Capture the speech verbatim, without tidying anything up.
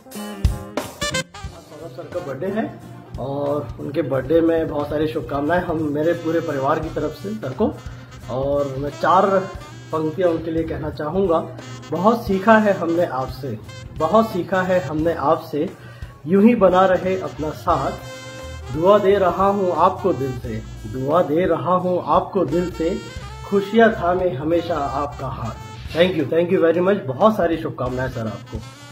Saurabh sir का birthday है और उनके बर्थडे में बहुत सारी शुभकामनाएं हम मेरे पूरे परिवार की तरफ से सर को। और मैं चार पंक्तियां उनके लिए कहना चाहूँगा। बहुत सीखा है हमने आपसे, बहुत सीखा है हमने आपसे, यूं ही बना रहे अपना साथ। दुआ दे रहा हूँ आपको दिल से, दुआ दे रहा हूँ आपको दिल से, खुशियाँ थामे हमेशा आपका हाथ। Thank you, thank you very much. बहुत सारी शुभकामनाएं सर आपको।